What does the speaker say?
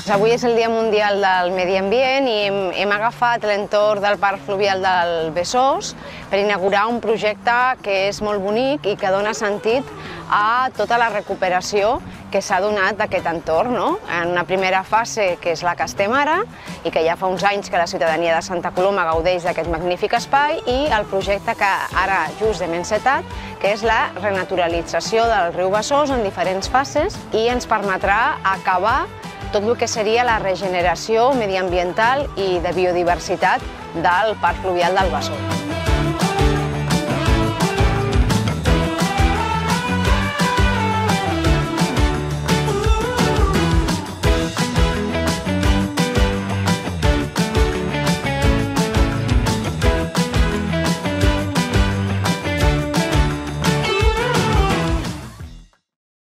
Avui és el Dia Mundial del Medi Ambient i hem agafat l'entorn del Parc Fluvial del Besòs per inaugurar un projecte que és molt bonic i que dona sentit a tota la recuperació que s'ha donat d'aquest entorn. En una primera fase, que és la que estem ara, i que ja fa uns anys que la ciutadania de Santa Coloma gaudeix d'aquest magnífic espai, i el projecte que ara just hem encetat, que és la renaturalització del riu Besòs en diferents fases i ens permetrà acabar tot el que seria la regeneració mediambiental i de biodiversitat del Parc Fluvial del Besòs.